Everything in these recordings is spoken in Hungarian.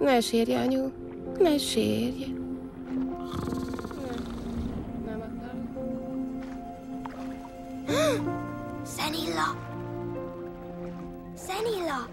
Ne sírj, anyu. Ne sírj. Nem akarok. Szenilla! Szenilla!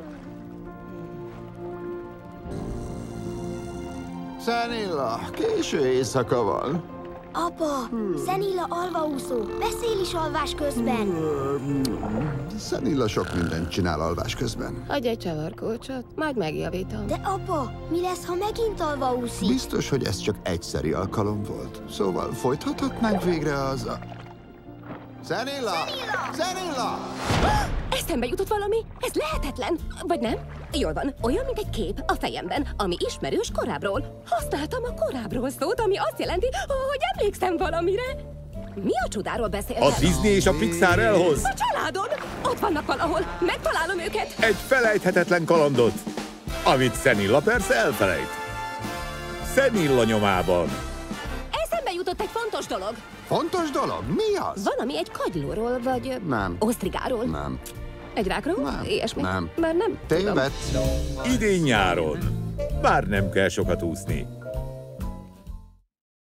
Szenilla, késő éjszaka van. Apa, Szenilla alvaúszó. Beszél is alvás közben. Szenilla sok mindent csinál alvás közben. Adj egy csavarkulcsot, majd megjavítom. De apa, mi lesz, ha megint alvaúszik? Biztos, hogy ez csak egyszeri alkalom volt. Szóval folytathatnánk végre az a... Szenilla! Szenilla! Eszembe jutott valami? Ez lehetetlen. Vagy nem? Jól van, olyan, mint egy kép a fejemben, ami ismerős korábbról. Használtam a korábbról szót, ami azt jelenti, hogy emlékszem valamire. Mi a csodáról beszéltem? A Disney és a Pixar elhoz A családod! Ott vannak valahol. Megtalálom őket. egy felejthetetlen kalandot, amit Szenilla persze elfelejt. Szenilla nyomában. Eszembe jutott egy fontos dolog. Fontos dolog? Mi az? Valami egy kagylóról, vagy... Nem. Osztrigáról. Nem. Egy rákról? Nem. Ilyesmi? Nem. Már nem tudom. Tévedsz. Idén nyáron. Bár nem kell sokat úszni.